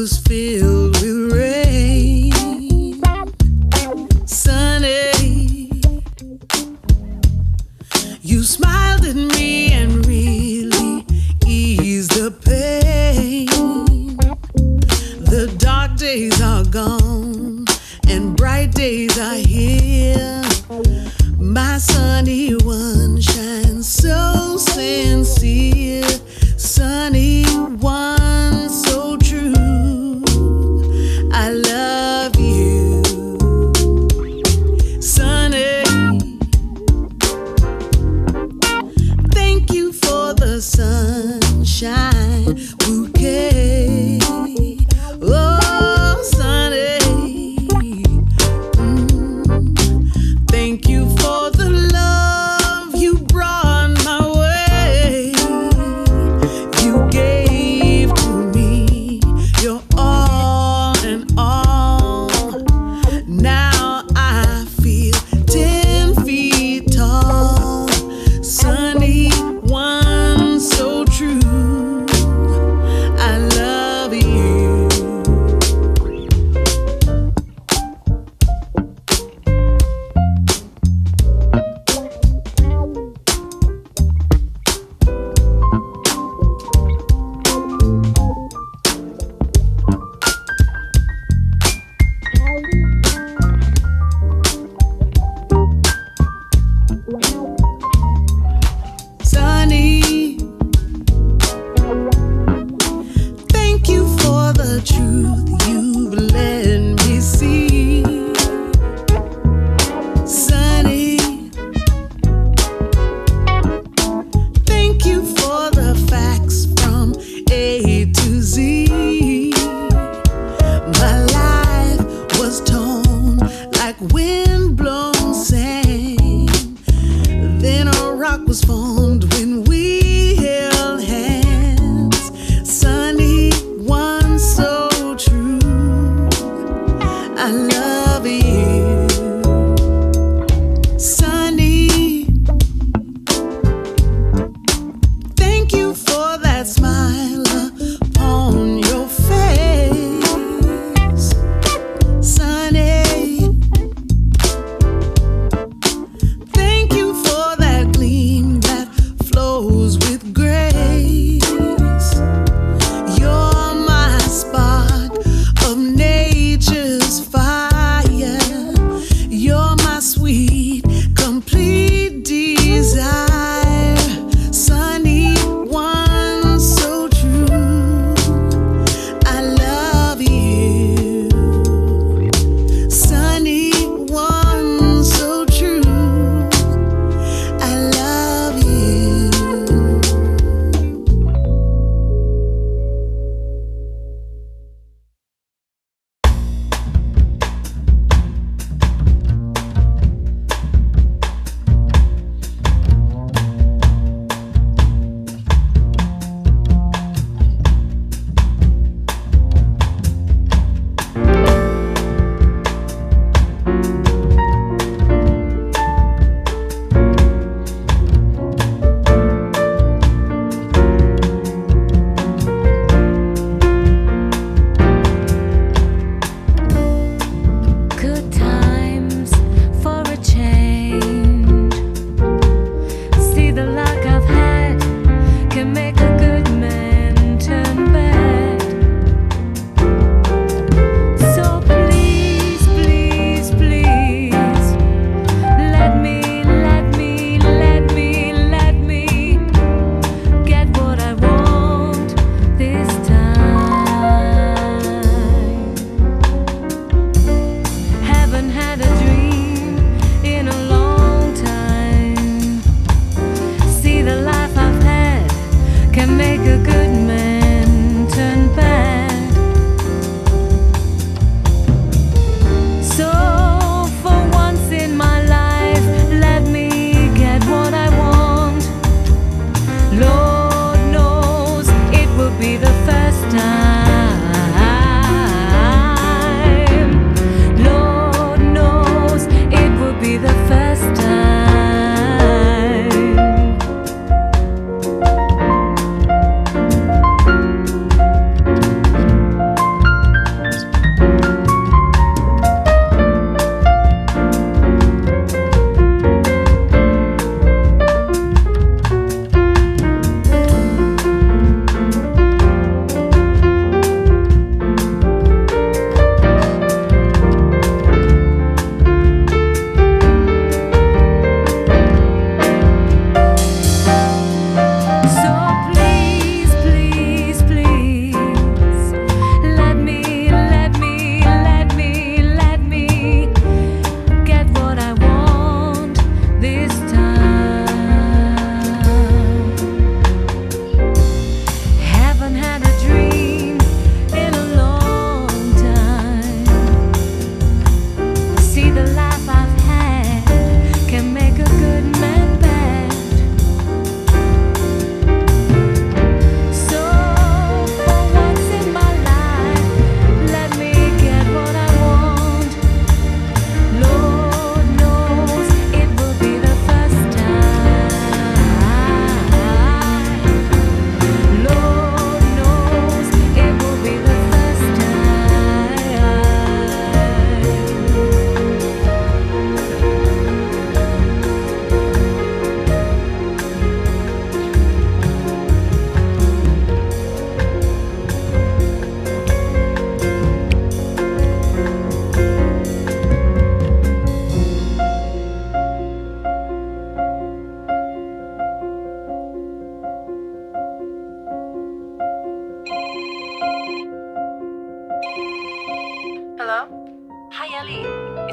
was filled with rain. Sunny, you smiled at me and really eased the pain. The dark days are gone and bright days are here. My sunny one shines so sincere. Sunny one so true. I love you. Sunny, thank you for the sunshine bouquet. Oh, Sunny, thank you for the love you brought my way. You gave to me your all and all. Now I feel 10 feet tall. Sunny one so true. I love you. Sunny, thank you for the truth you've let me see. Sunny, thank you for the facts from A to Z. My life was torn like wind-blown sand. Then a rock was formed when we held hands. Sunny one so true.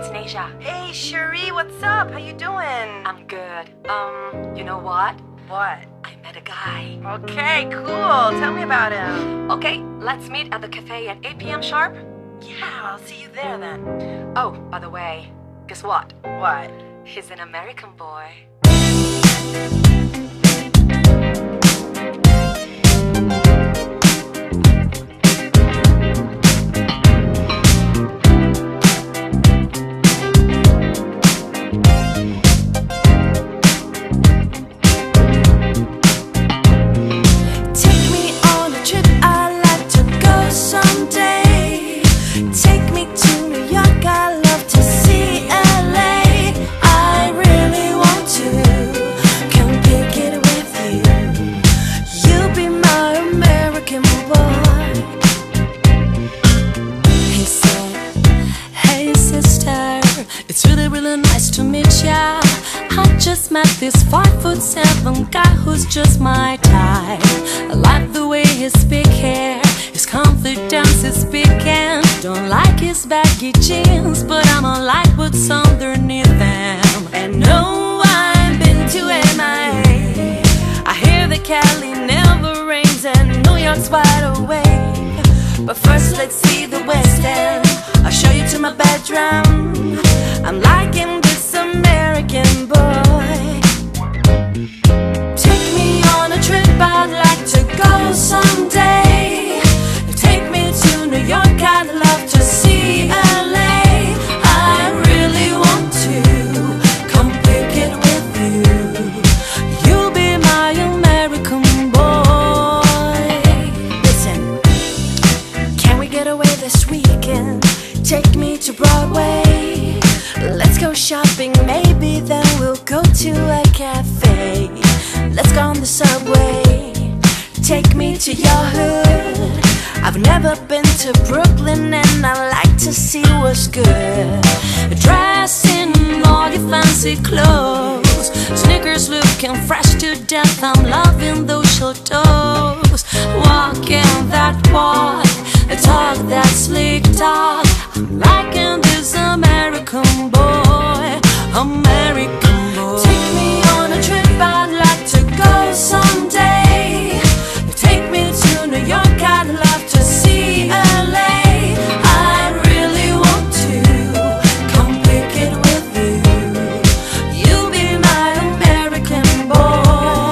it's Nasia. Hey, Cherie, what's up? How you doing? I'm good. You know what? What? I met a guy. Okay, cool. Tell me about him. Okay, let's meet at the cafe at 8 p.m. sharp. Yeah, I'll see you there then. Oh, by the way, guess what? What? He's an American boy. It's really nice to meet ya. I just met this 5'7" guy who's just my type. I like the way he speak here, his confidence is speaking. Don't like his baggy jeans, but I'ma like what's underneath them. And no, I've been to MIA. I hear that Cali never rains and New York's wide awake. But first let's see the West End. I'll show you to my bedroom. I'm liking this American boy. Take me on a trip, I'd like to go someday. Take me to New York, I'd love to see LA. I really want to come pick it with you. You'll be my American boy. Listen, can we get away this weekend? Take me to Broadway. Let's go shopping, maybe then we'll go to a cafe. Let's go on the subway. Take me to your hood. I've never been to Brooklyn and I like to see what's good. Dress in all your fancy clothes, sneakers looking fresh to death. I'm loving those short toes. Walking that walk, talk that slick talk. I'm liking this American boy, American boy. Take me on a trip, I'd like to go someday. Take me to New York, I'd love to see LA. I really want to come pick it with you. You'll be my American boy.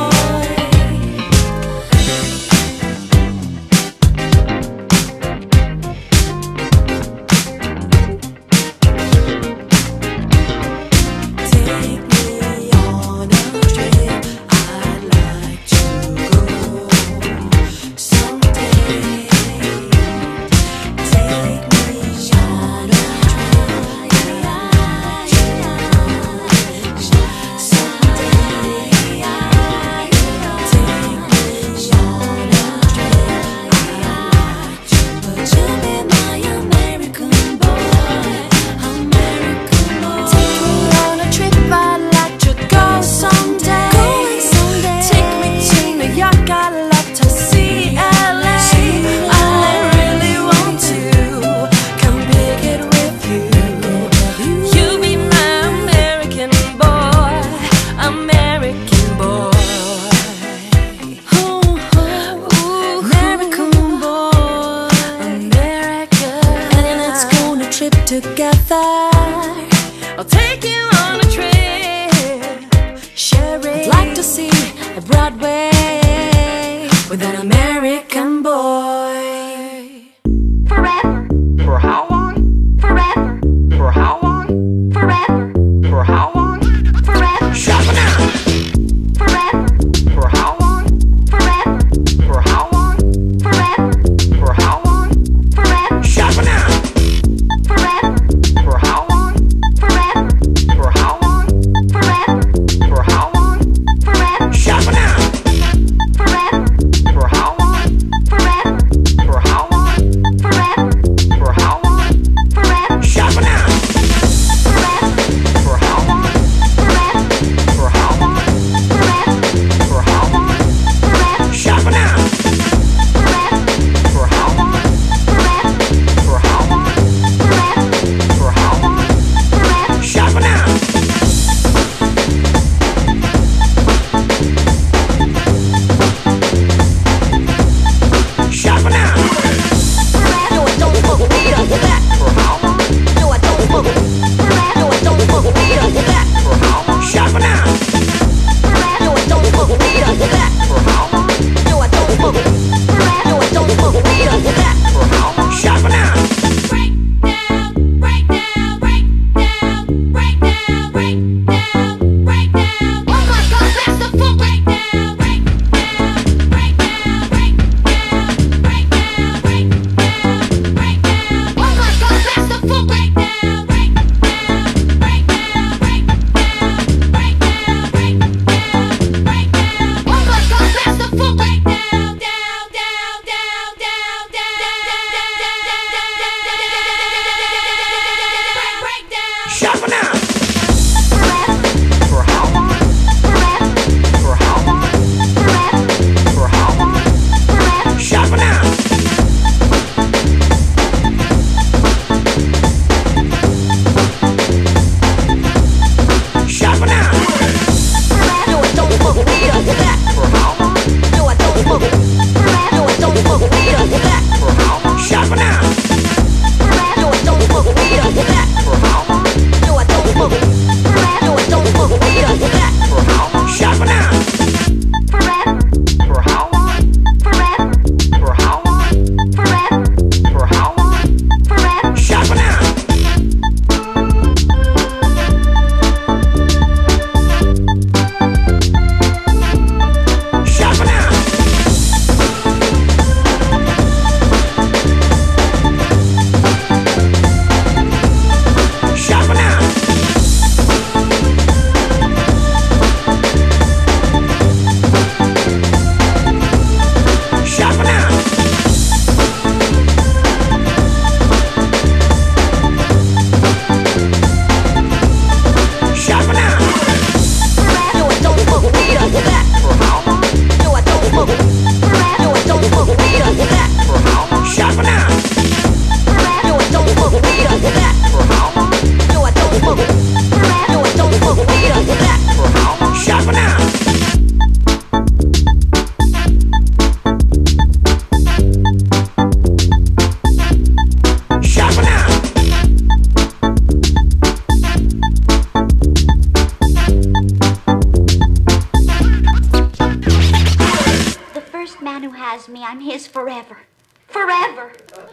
Together, I'll take you on a trip. Sherry, I'd like to see a Broadway with an American boy. Forever. For how long? Forever. For how long? Forever. For how long? Forever. Shut up! Forever. For how long? Forever. For how long? Forever. For how long? Forever. Shut up! Forever. For how long? Forever. For how long? Forever. For how long? Forever. Shut up! Forever. For how long? Forever.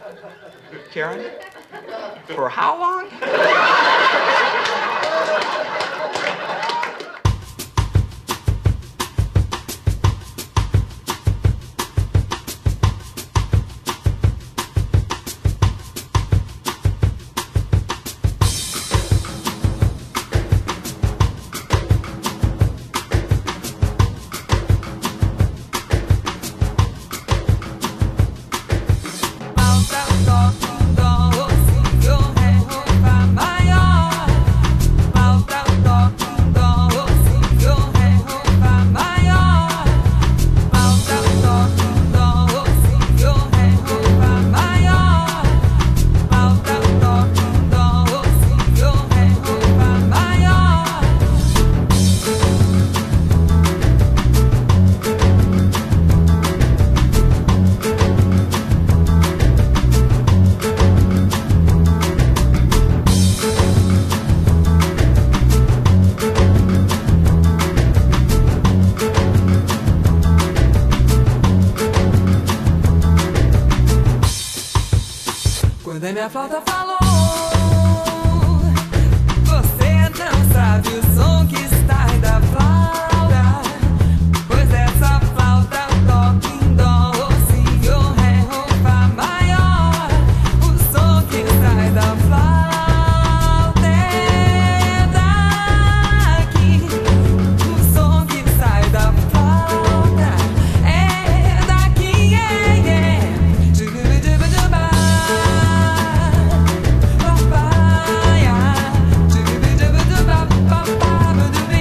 Karen? For how long? Quando a minha flauta falou, você não sabe o som que sai da flauta, pois essa flauta toca em dó, si, ré, fá maior. O som que sai da flauta é daqui. O som que sai da flauta é daqui, Papaya,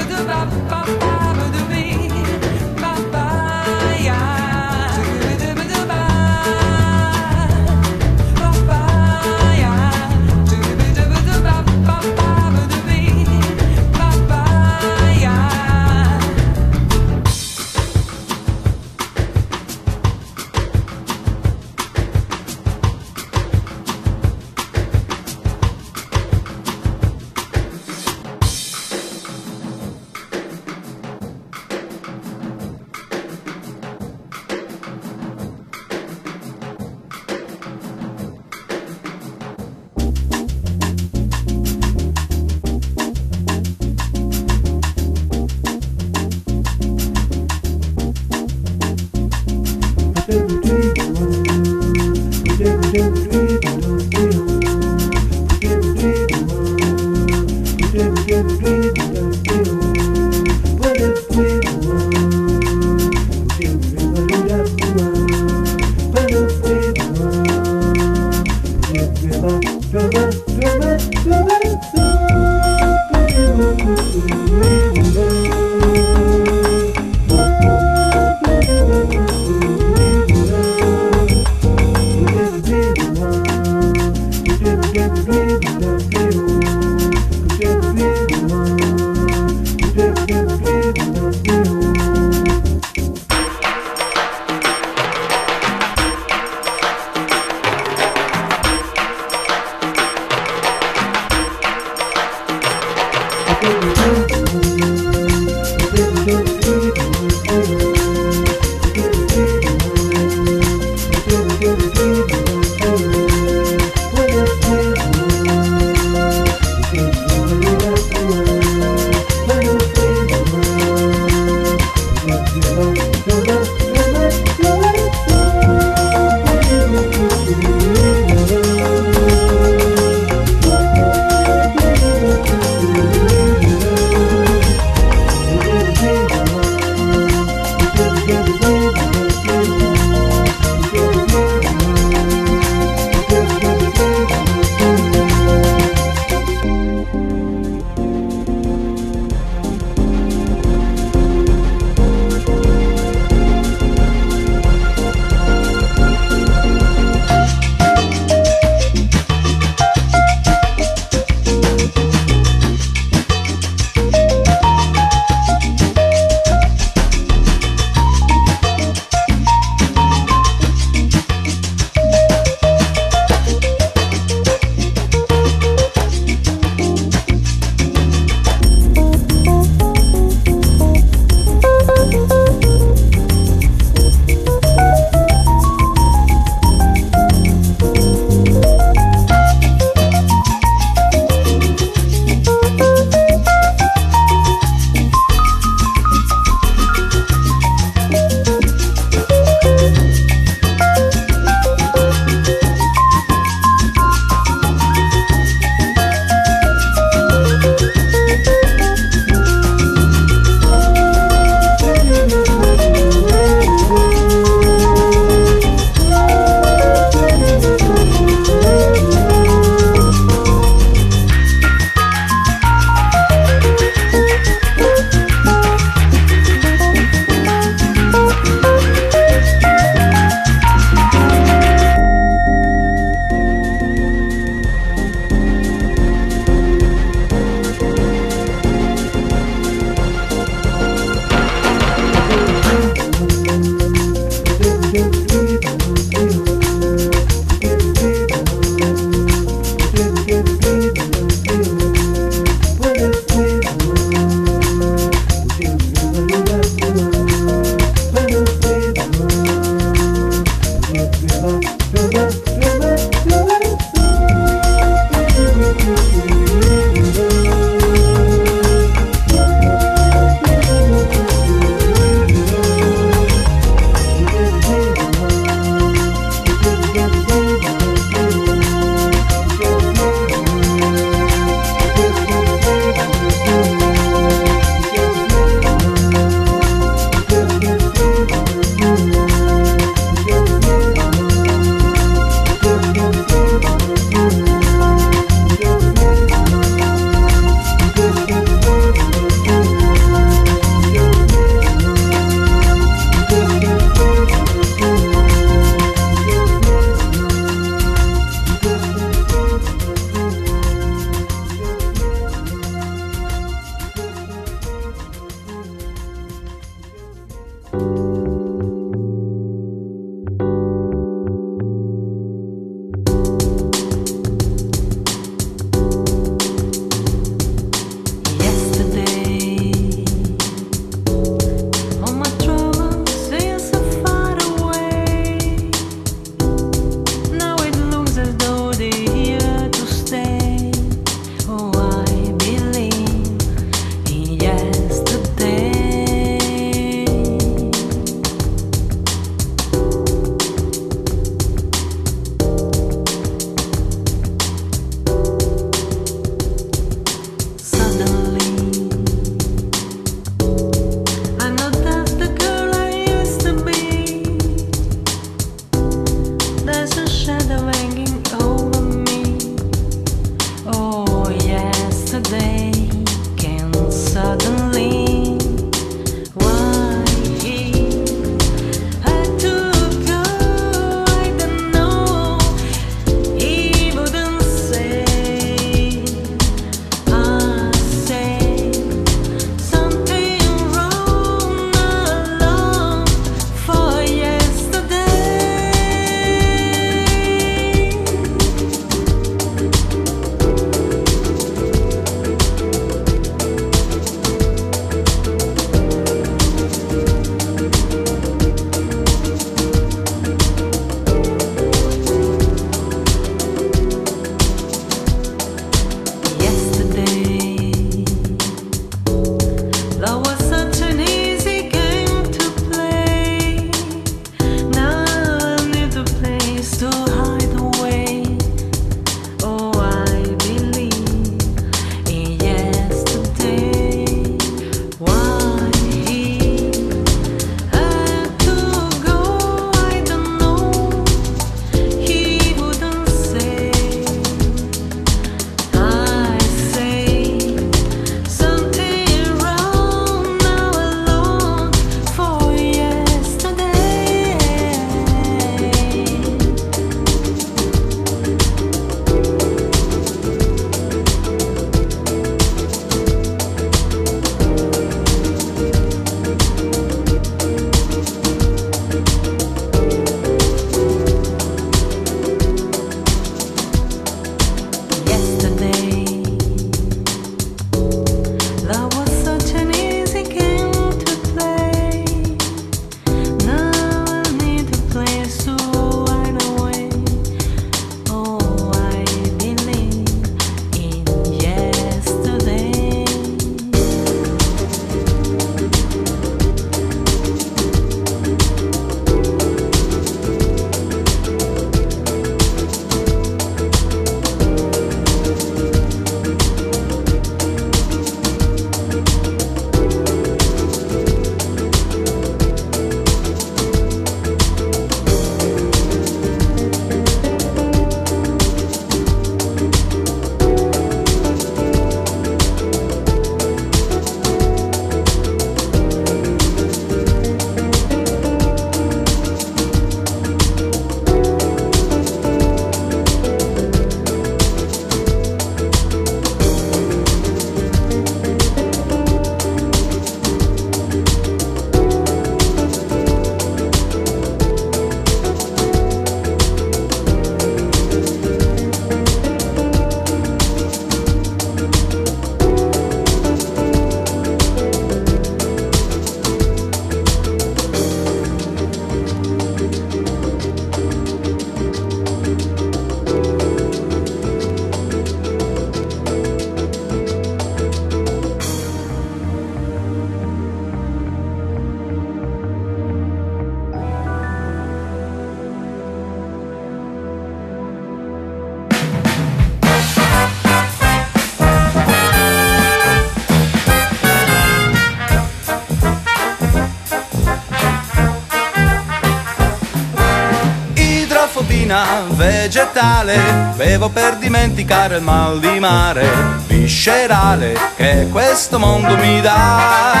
proteina vegetale, bevo per dimenticare il mal di mare viscerale che questo mondo mi dà.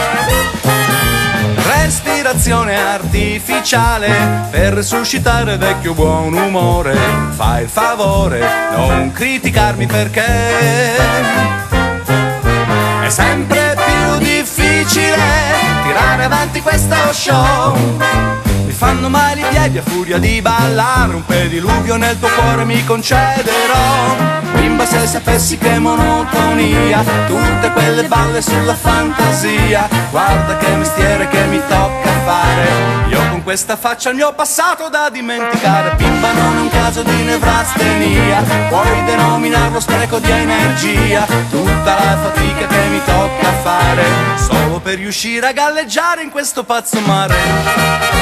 Respirazione artificiale per resuscitare vecchio buon umore. Fai il favore, non criticarmi perché è sempre più difficile tirare avanti questo show. Mi fanno male i piedi a furia di ballare, un pediluvio nel tuo cuore mi concederò. Bimba, se sapessi che monotonia, tutte quelle balle sulla fantasia. Guarda che mestiere che mi tocca fare, io con questa faccia il mio passato da dimenticare. Bimba, non è un caso di nevrastenia, puoi denominarlo spreco di energia. Tutta la fatica che mi tocca fare solo per riuscire a galleggiare in questo pazzo mare.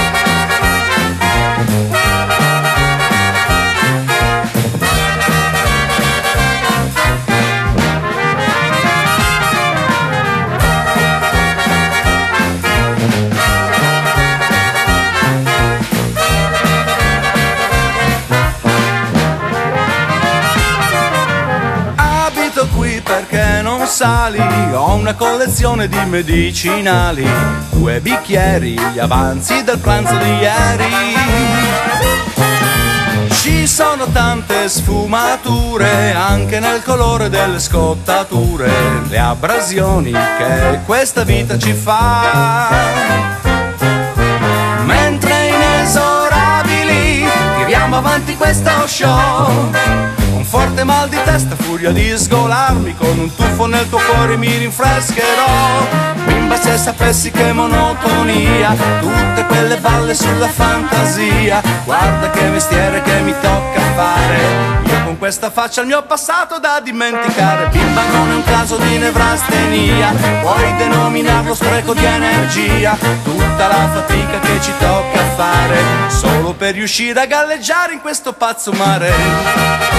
Perché non sali? Ho una collezione di medicinali, 2 bicchieri, gli avanzi del pranzo di ieri. Ci sono tante sfumature anche nel colore delle scottature, le abrasioni che questa vita ci fa. Mentre inesorabili tiriamo avanti questo show, forte mal di testa, furia di sgolarmi, con un tuffo nel tuo cuore mi rinfrescherò. Bimba, se sapessi che monotonia, tutte quelle balle sulla fantasia. Guarda che mestiere che mi tocca fare, io con questa faccia il mio passato da dimenticare. Bimba, non è un caso di nevrastenia, puoi denominarlo spreco di energia. Tutta la fatica che ci tocca fare solo per riuscire a galleggiare in questo pazzo mare.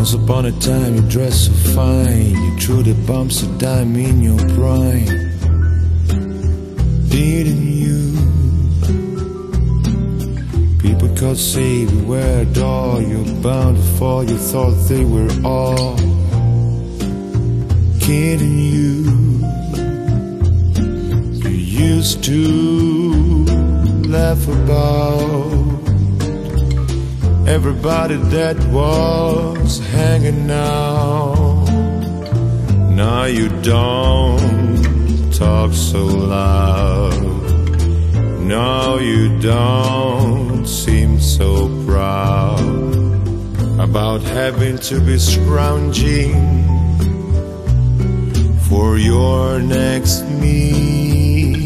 Once upon a time you dressed so fine, you threw the bumps of dime in your prime. Didn't you? People could say we were a doll, you're bound to fall, you thought they were all kidding you. You used to laugh about everybody that was hanging out. Now you don't talk so loud. Now you don't seem so proud about having to be scrounging for your next meal.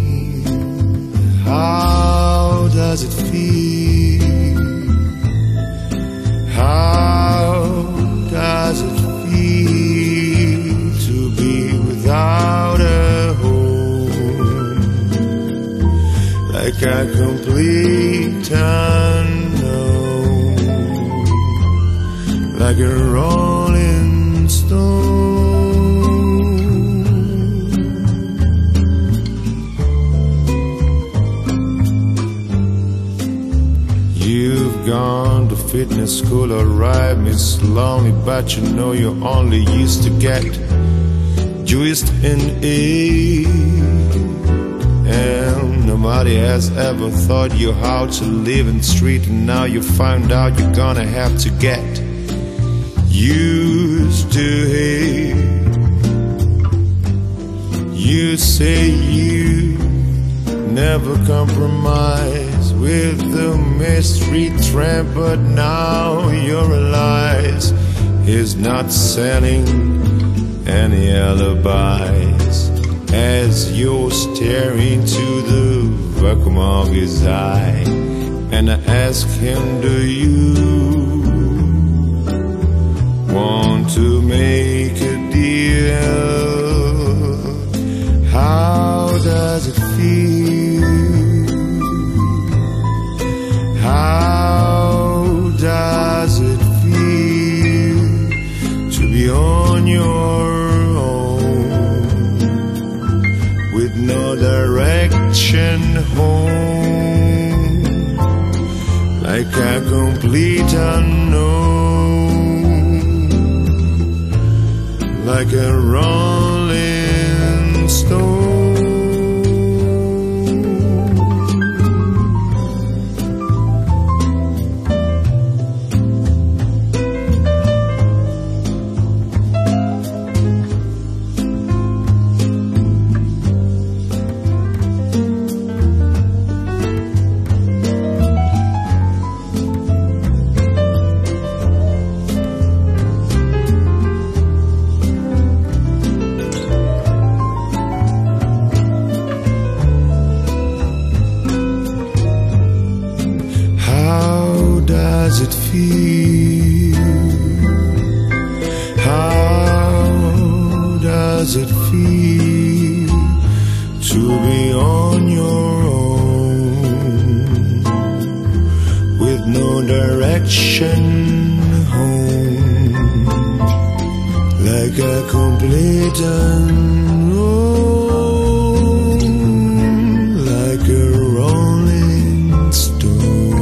How does it feel? How does it feel to be without a home? Like a complete unknown, like a rolling stone. You've gone to fitness school, alright, Miss Lonely, but you know you only used to get juiced in it. And nobody has ever taught you how to live in the street, and now you find out you're gonna have to get used to it. You say you never compromise with the mystery tramp, but now you realize he's not selling any alibis. As you're staring to the vacuum of his eye, and I ask him, do you want to make a deal? How does it feel? How does it feel to be on your no direction home, like a complete unknown, like a rolling stone. Does it feel? How does it feel to be on your own, with no direction home, like a complete unknown, like a rolling stone?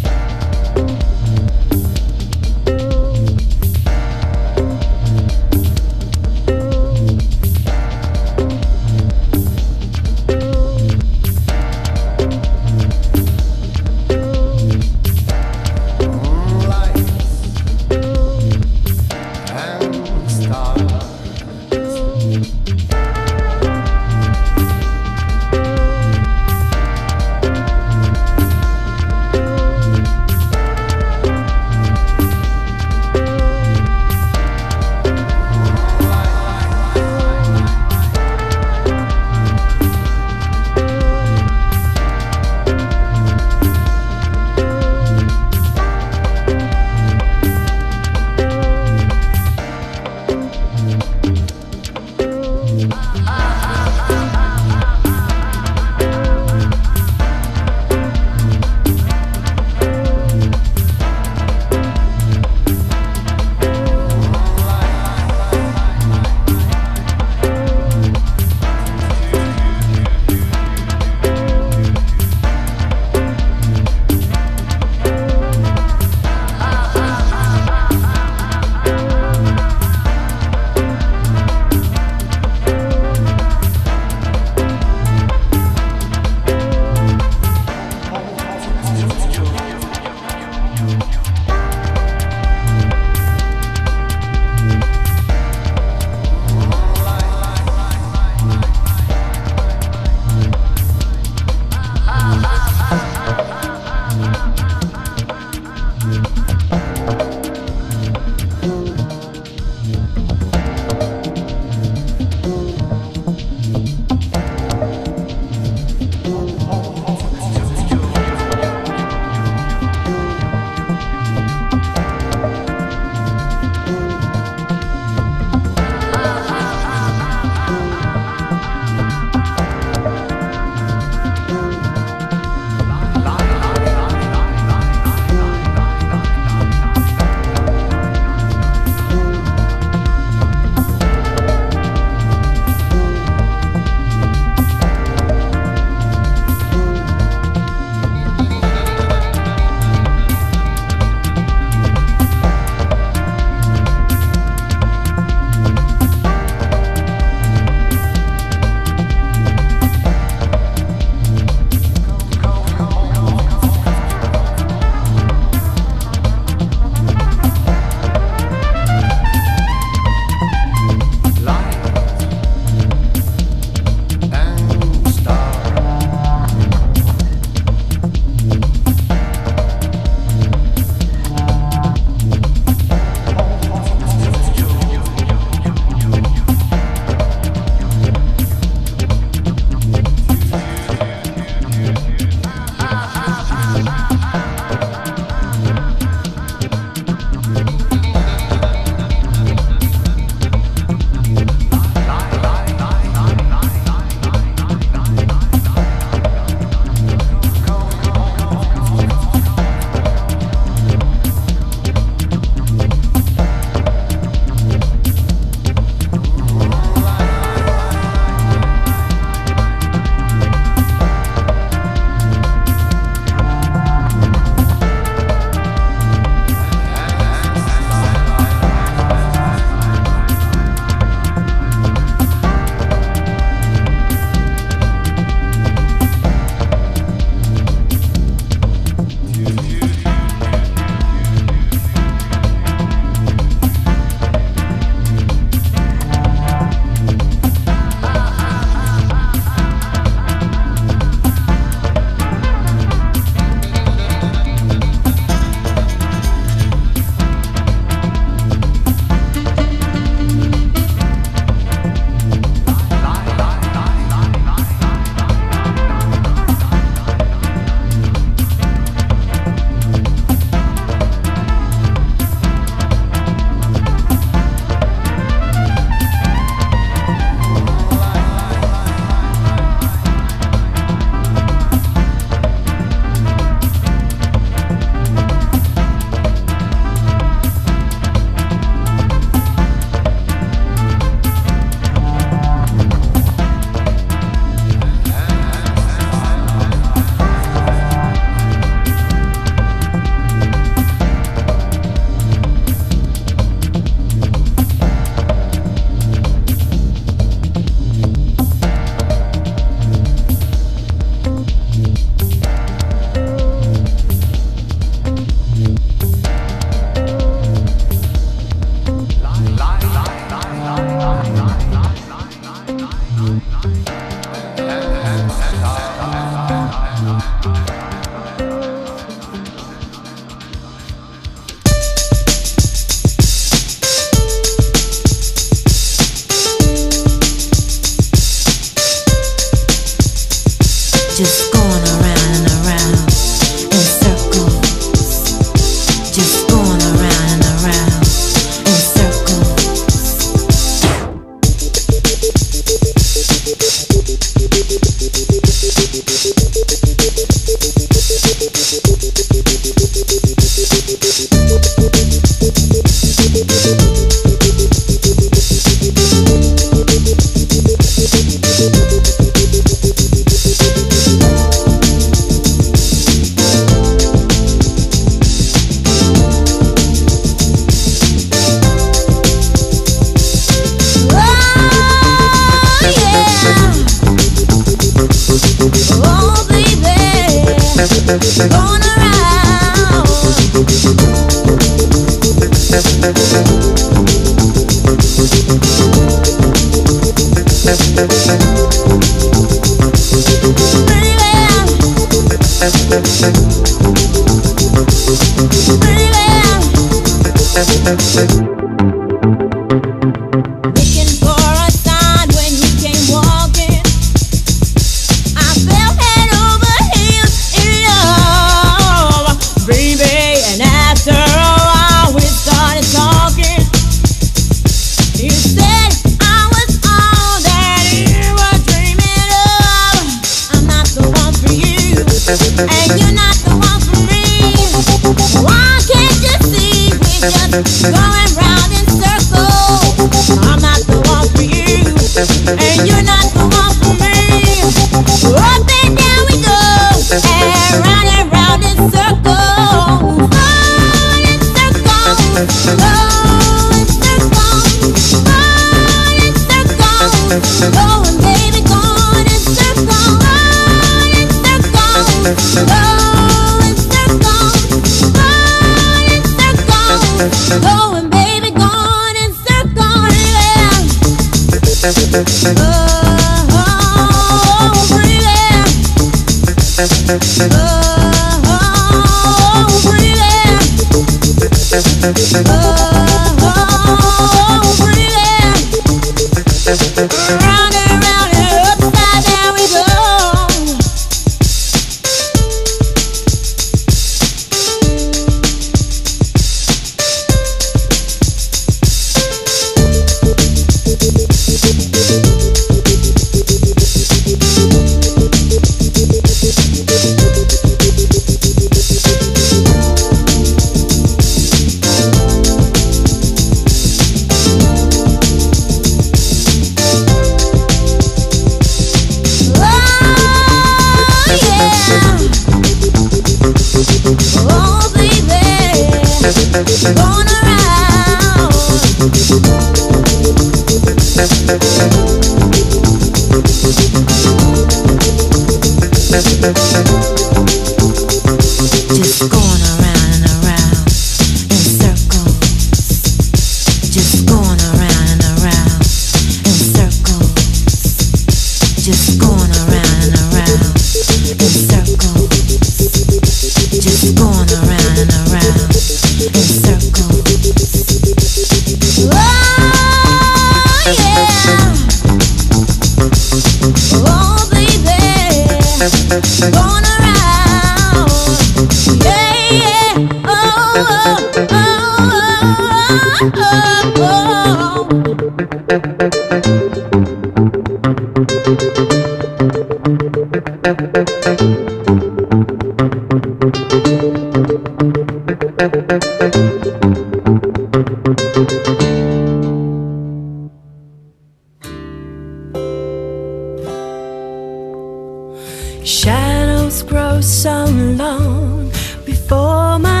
Shadows grow so long before my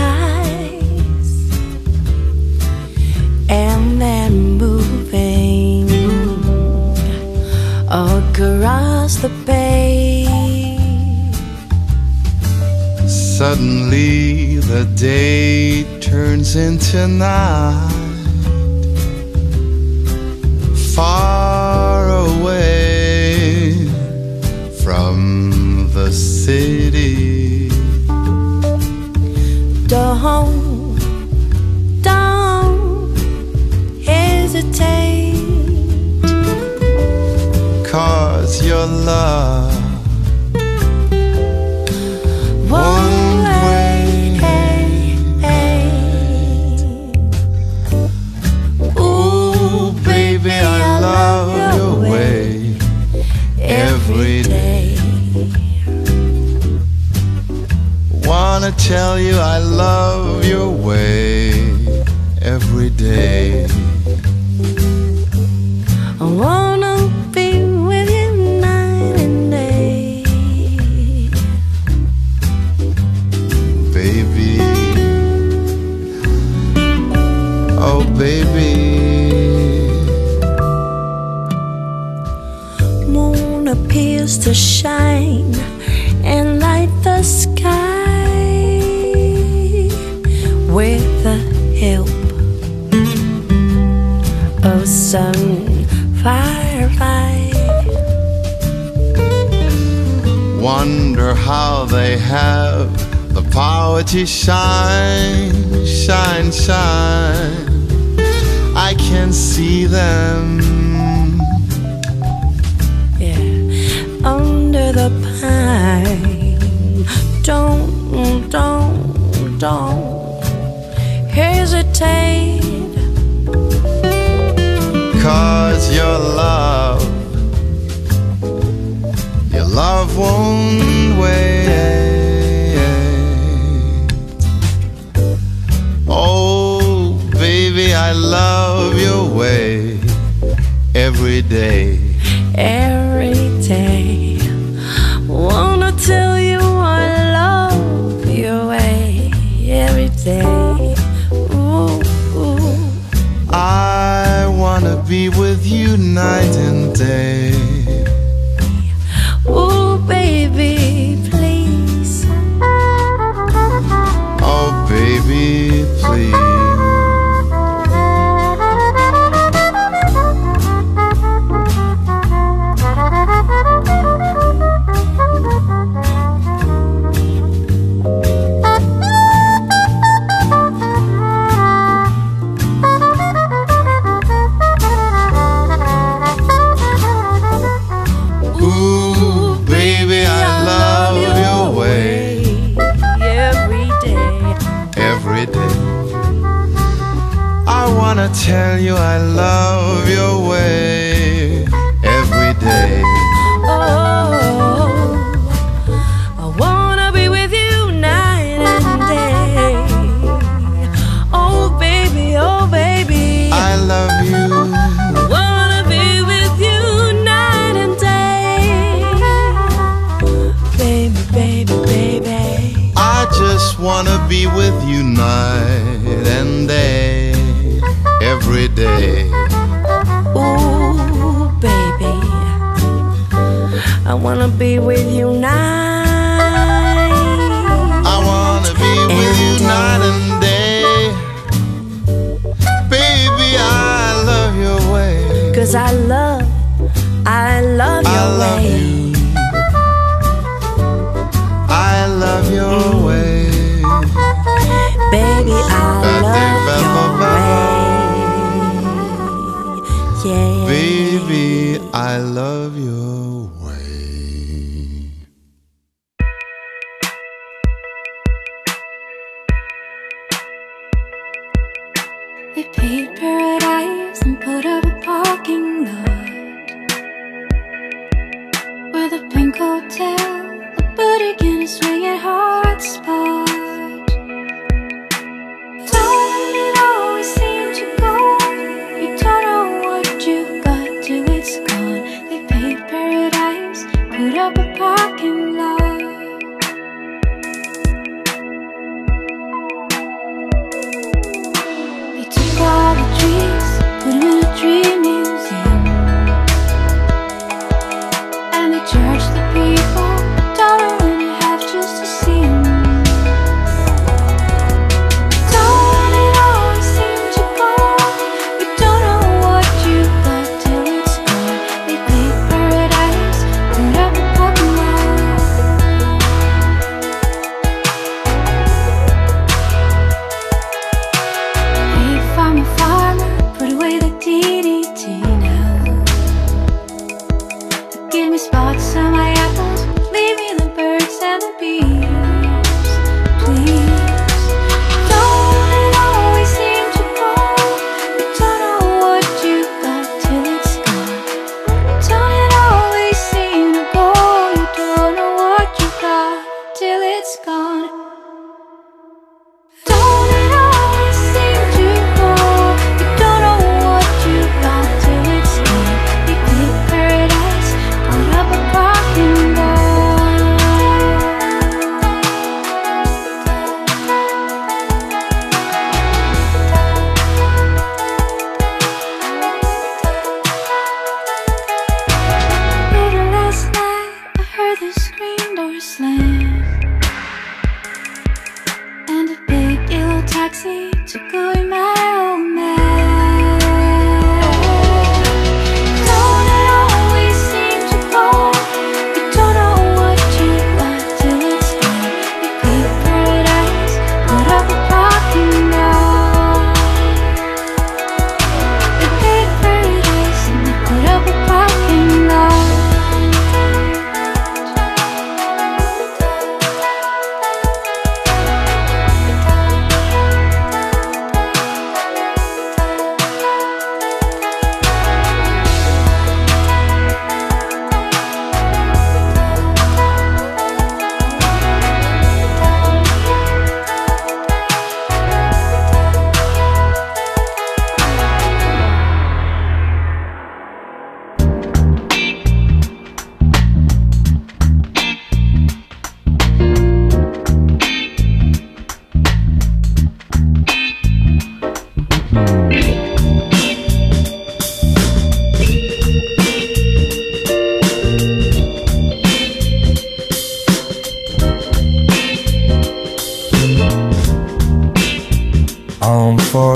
eyes, and then moving across the page. Suddenly the day turns into night, far away from the city. Don't hesitate, 'cause your love won't wait. Ooh, baby, I love your way every day. Wanna tell you I love your way. baby. Moon appears to shine and light the sky with the help of sun firefly. Wonder how they have the power to shine, shine, shine. I can see them, Yeah, under the pine. Don't hesitate. 'cause your love won't wait. Oh, baby, I love your way every day. Every day, wanna tell you I love your way every day. Ooh, ooh. I wanna be with you night and day. Ooh, baby, please. Oh, baby, please. Tell you I love your way every day. Oh, I wanna be with you night and day. Oh baby, I love you. I wanna be with you night and day. Baby, I just wanna be with you night and day. Every day. Ooh, baby, I wanna be with you night. I wanna be with you night and day. Baby, I love your way. 'Cause I love your way. You. I love your way. Baby, I love your way. Yeah. Baby, I love your way. They paid paradise and put up a parking lot with a pink hotel, a booty in a swinging hot spot. Don't it always seem to go? You don't know what you got till it's gone. They paid paradise, put up a parking lot. They took all the trees, put them in a tree museum, and they charged the people $1.50 just to see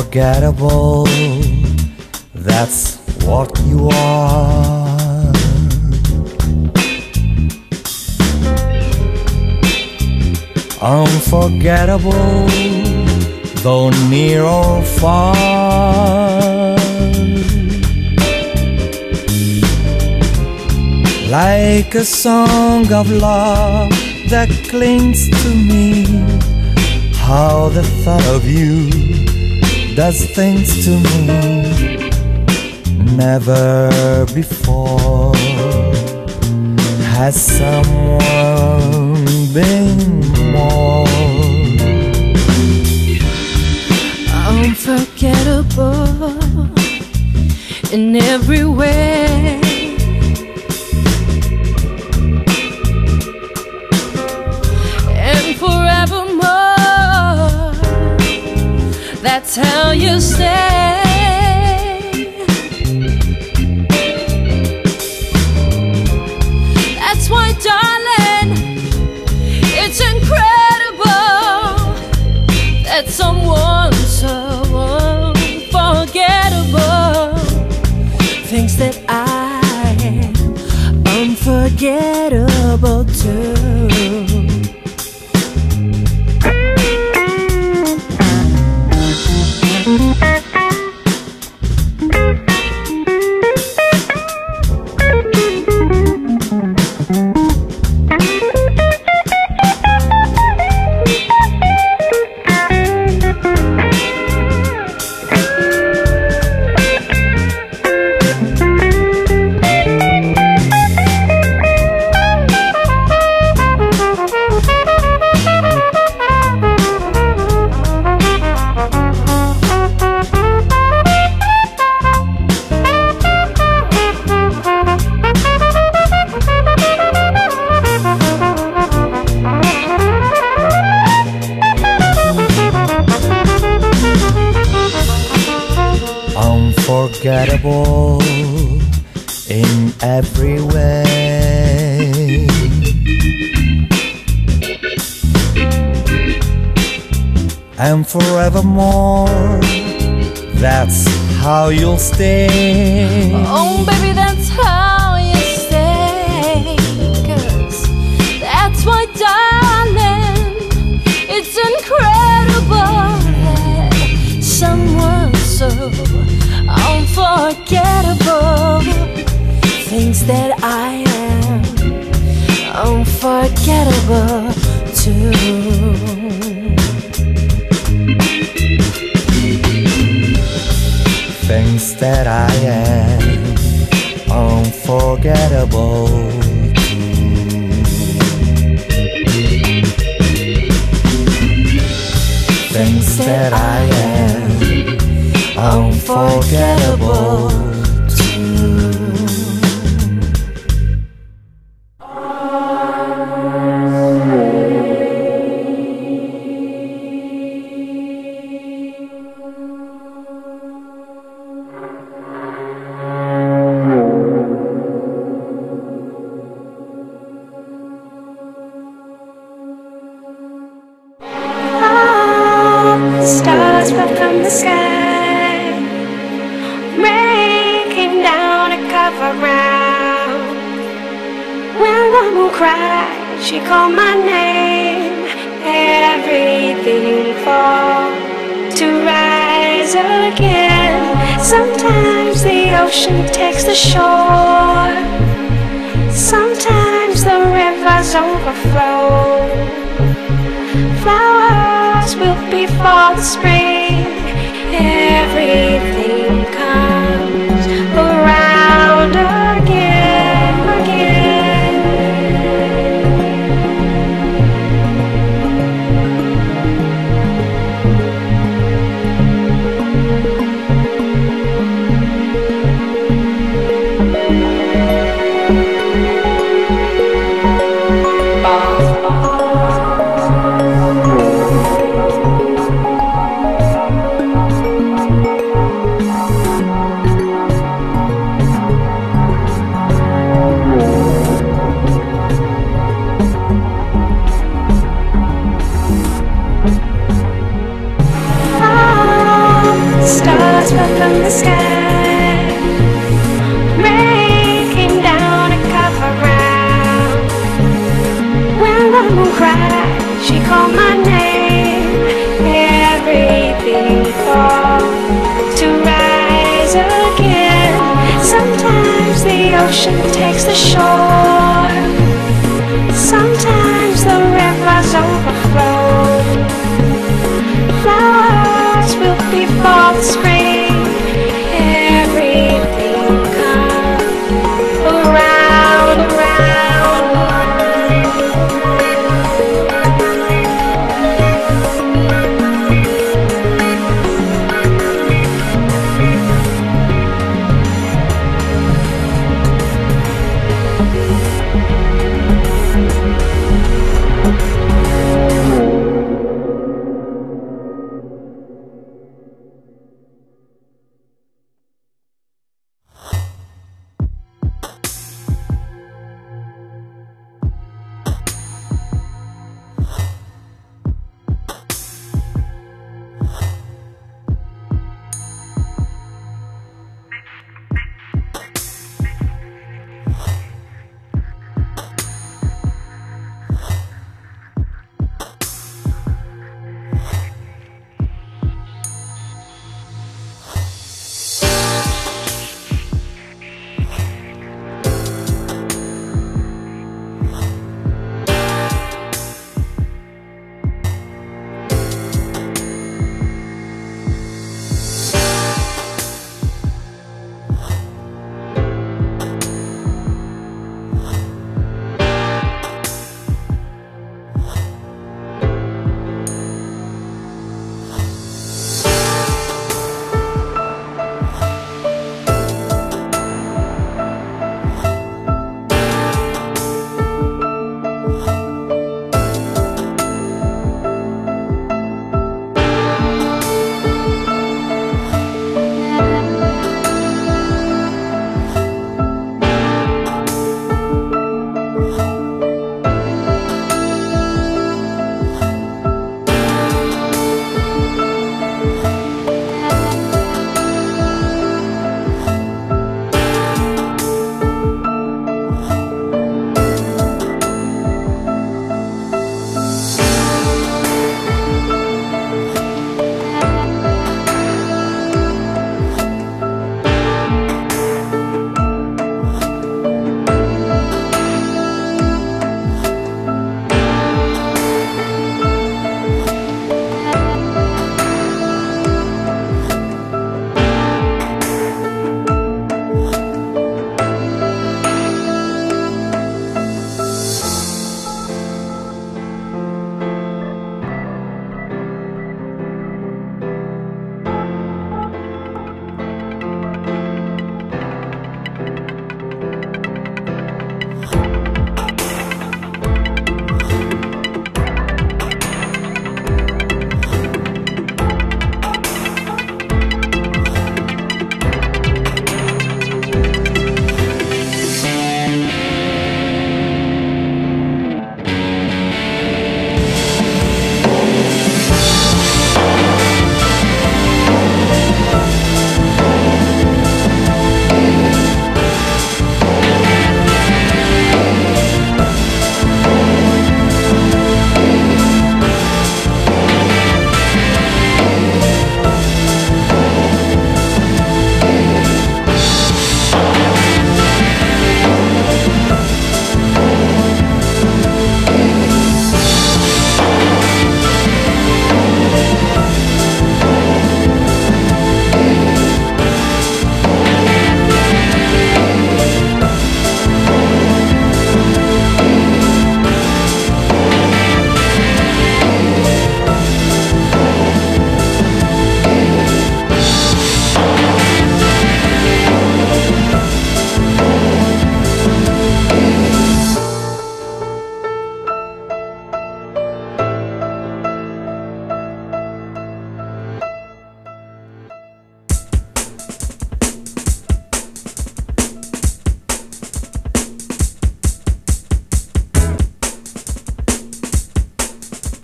Unforgettable, that's what you are. Unforgettable, though near or far. Like a song of love that clings to me, how the thought of you does things to me. Never before has someone been more unforgettable in every way. And forevermore, that's how you stay. That's why, darling, it's incredible that someone so unforgettable thinks that I am unforgettable too. Unforgettable in every way. And forevermore, that's how you'll stay. Oh baby, that's how you stay. 'Cause that's why, darling, it's incredible that someone so unforgettable thinks that I am unforgettable too. Thinks that I am unforgettable too. Thinks that I am unforgettable too. Stars fell from the sky, breaking down to cover ground. When the moon cried, she called my name. Everything falls to rise again. Sometimes the ocean takes the shore, sometimes the rivers overflow. Flowers will be for the spring. Everything comes around again, again. from the sky, rain came down a couple round. When the moon cried, she called my name. Everything falls to rise again. Sometimes the ocean takes the shore, sometimes the rivers overflow. Flowers will be fall, spring, everything comes around, around.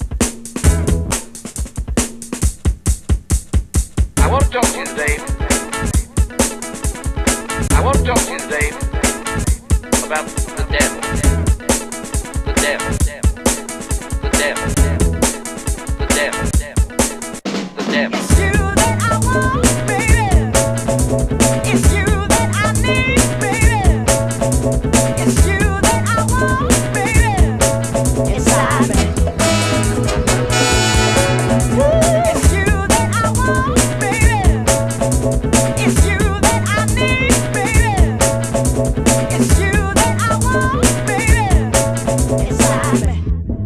I want to talk to you today I want to talk to you today about the devil. The devil. The devil. The devil. The devil. It's you that I want, baby. It's you that I need, baby. It's you that I want, baby. Inside me. It's you that I want, baby. It's you that I need, baby. It's you that I want, baby. Inside me.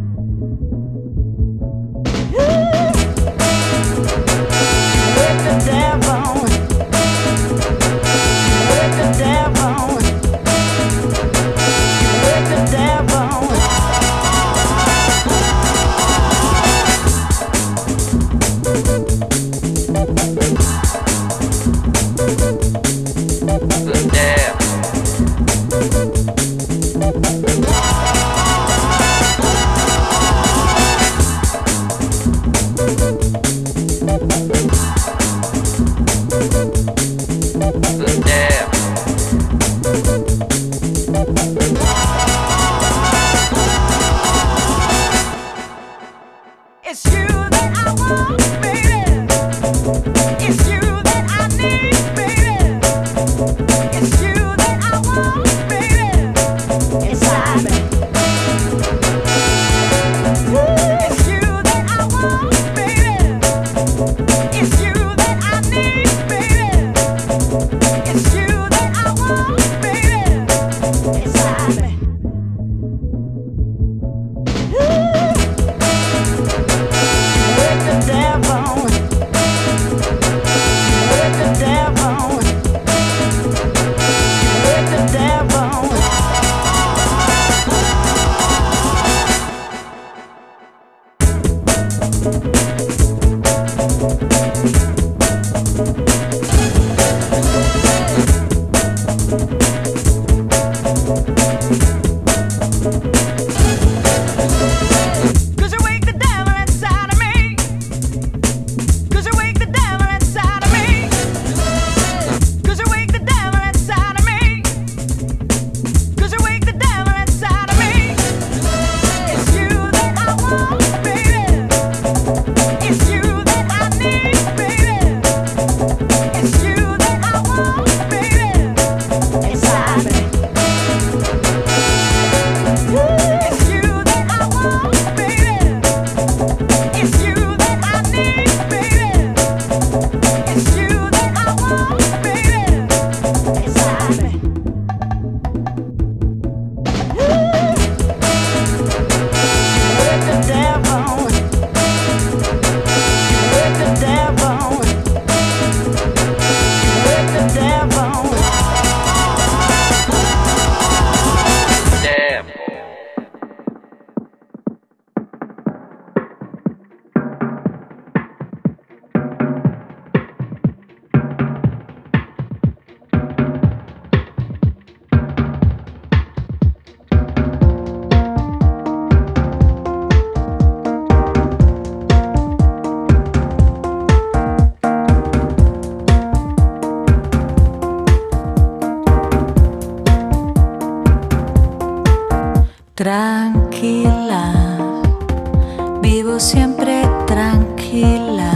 With the devil. With the devil. With the devil. The devil. The devil. It's you that I want, baby. It's you that I need, baby. It's you that I want, baby. Inside me. It's you that I want, baby. It's you that I need, baby. It's you that I want, baby. Inside me. With the devil. With the devil. With the devil. Cause you wake the devil inside of me. Cause you wake the devil inside of me. Cause you wake the devil inside of me. Cause you wake the devil inside of me. It's you that I want, baby. It's you that I need, baby. It's you that I want, baby. Inside me. It's you that I want, baby. It's you that I need, baby. It's you that I want, baby. Inside me. With the devil. With the devil. With the devil. Devil. Tranquila, vivo siempre tranquila.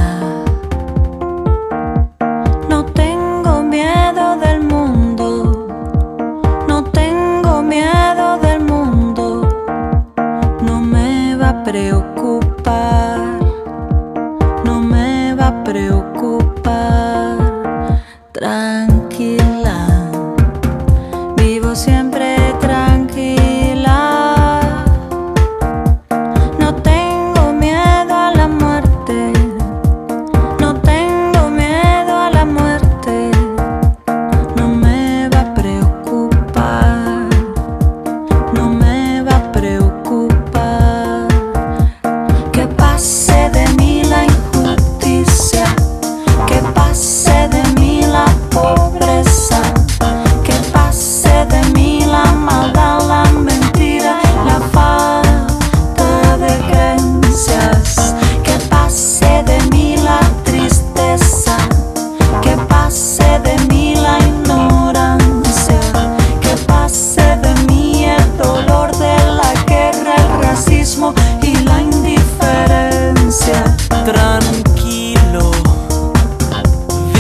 No tengo miedo del mundo, no tengo miedo del mundo. No me va a preocupar, no me va a preocupar. Tranquila, vivo siempre tranquila. No tengo miedo a la muerte.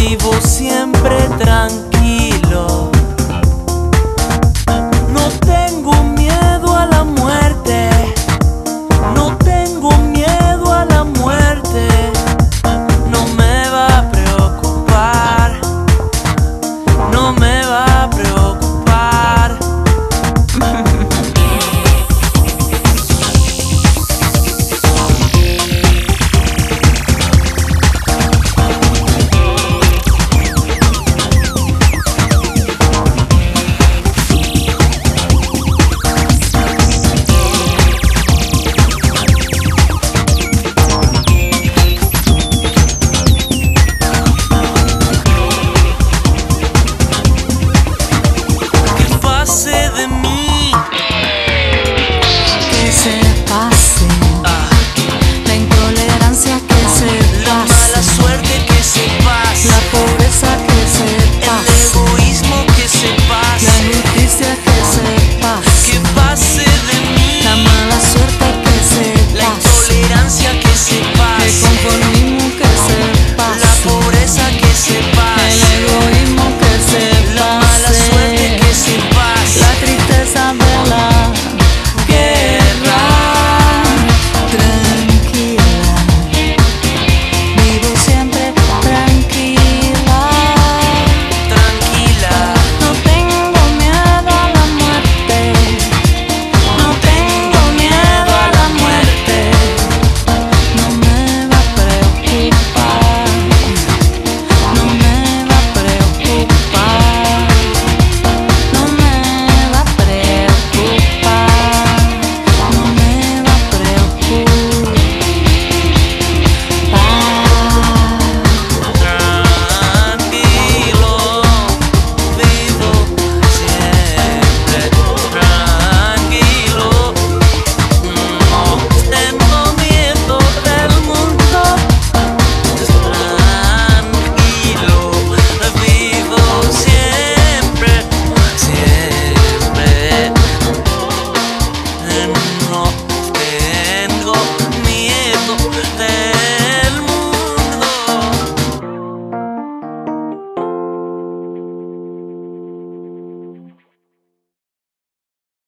vivo siempre tranquilo.